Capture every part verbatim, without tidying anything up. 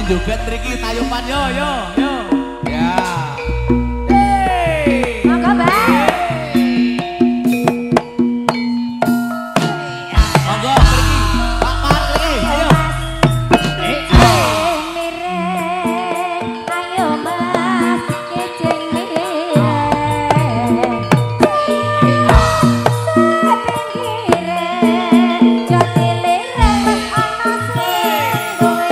sing joget mriki tayupan yo yo yo. Ya. Monggo, Mbak. Monggo mriki. Pak Mar mriki. Ayo. Ayo Mas, keceng mireng. Sepinggire, jati lireng ana sing kowe.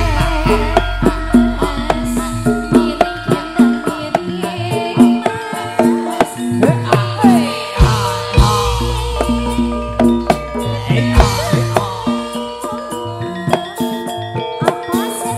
Mas, miring kendang miring. Mas, apa sih?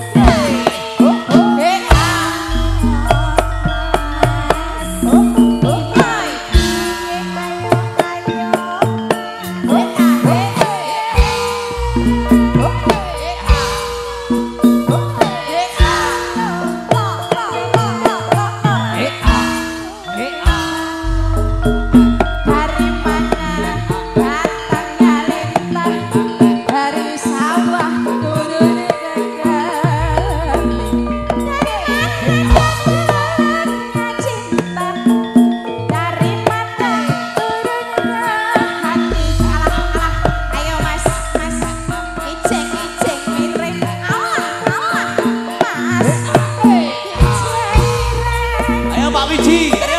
Dari mana datangnya lintang dari sawah turun gagal. Dari mana cinta dari mata turunnya hati. Alah alah, ayo Mas Mas, ijeng ijeng miring. Alah alah Mas, ijeng miring. Ayo Pak Wiji. Ayo.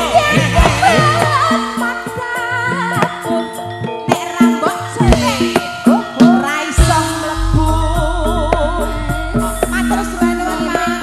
Nek rambut jelek ora iso mlebu. Matur suwun Mas.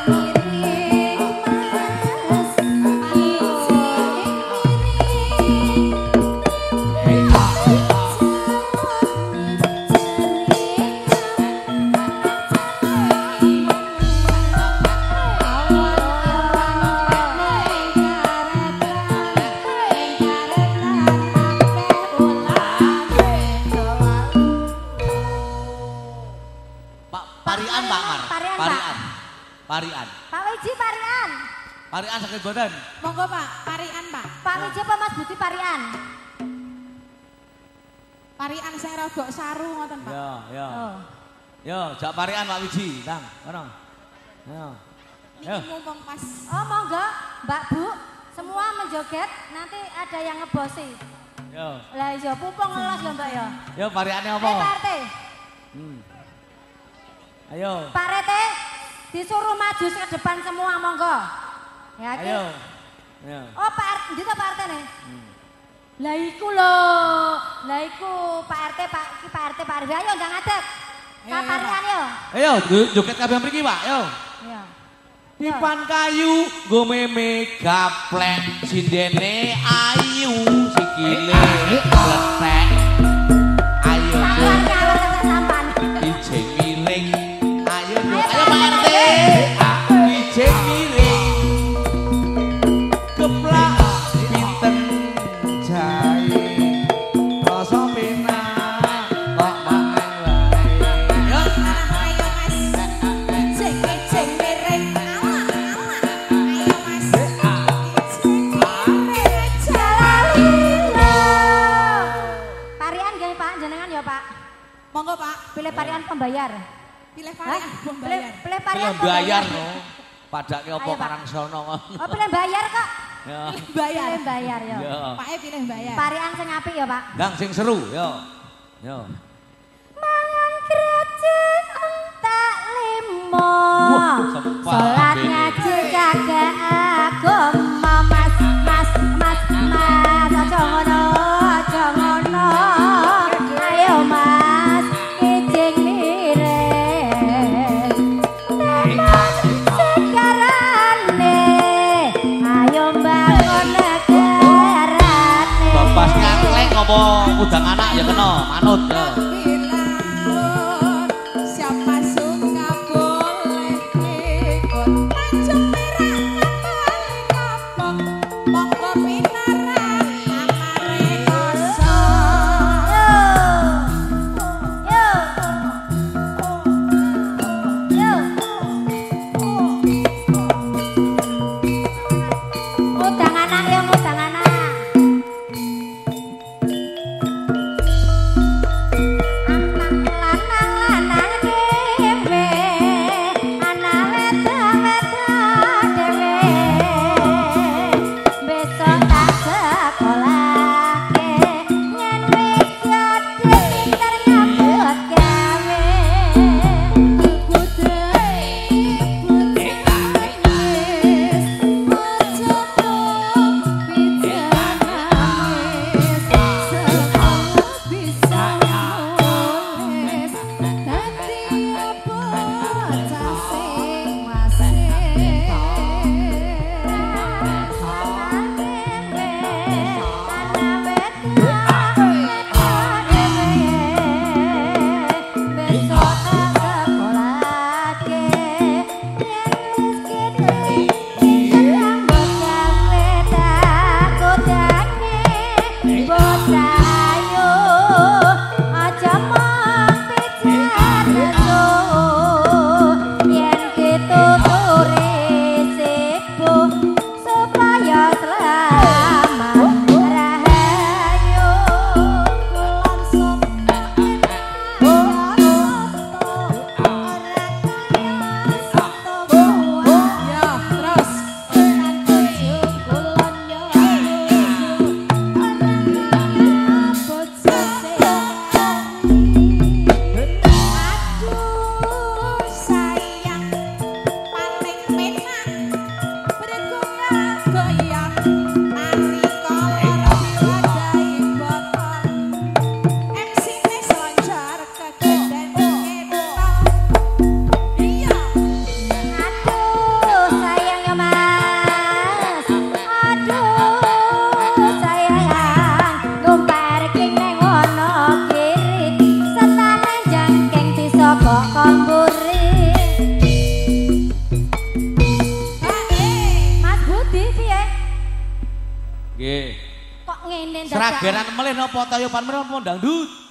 Pak Parian Pak Mar. Parian, Pak. Parian. Parian. Pak Wiji Parian. Parian sakit badan. Monggo Pak, parian Pak. Pak Wiji apa Mas Buti Parian? Parian sing rodok saru ngoten Pak. Yo yo. Oh. Yo, jak Parian Pak Wiji, Kang. Kono. Yo. Yo. Niki mumpung pas. Oh monggo Mbak Bu, semua menjoget nanti ada yang ngebosi. Yo. Lah iya pumpung ngelos ya Mbak ya. Yo Pariane apa? Eh Pak R T, Hmm. Ayo. Pak R T disuruh maju ke depan semua monggo. Ya iki. Ayo. Yo. Oh Pak R T, ndi to Pak R T nih? Hmm. Lah iku lho. Lah iku Pak R T, Pak iki Pak R T, Pak R W ayo ndang ngadeg. Ayo, Pak ayo, Parian yo. Ayo, joget kabeh mriki, Pak. Yo. Iya. Pipan kayu go meme gaplek sindene ayu sikile kletek. Ayo Sampan kalau sampan. ijeng miring. Ayo Ayo, ayo Pak R T. Ijeng miring. Keplak pinten jae. Rasa penak kok mangan wae. Yo. Ayo Mas. Ijeng ijeng miring. Alah alah. Ayo Mas. Ijeng miring. Jalalila. Parian nggih Pak jenengan ya Pak. Monggo Pak, Pilih parian pembayar. pilih Hah? parian bom Pilih, bayar. pilih parian Film bayar no. Padake apa Ayo, Pak. karang sono. Oh pilih bayar kok. Ya. Bayar. Pilih bayar ya. Ya. Pak E pilih bayar. Parian sing apik ya Pak. Gang sing seru, yo. Yo. Mangan krecek entek limo. Wah, sempat Salat ini. ngaji kagak agama Mas Mas Mas Mas aja ngono aja ngono. Ayo Mas ijeng miring. Teman sekarane ayo bangun negarane. Bapas ngangleng apa udang anak ya kena manut yo. Bilangun, siapa suka boleh ikut. Mancung merah kembali kapok. Monggo pinaran amare kosong. Yo. Yo. Udang anak ya udang anak. Nggih. Kok ngene dadak. Seragenan melih napa toyopan meneh napa dangdut?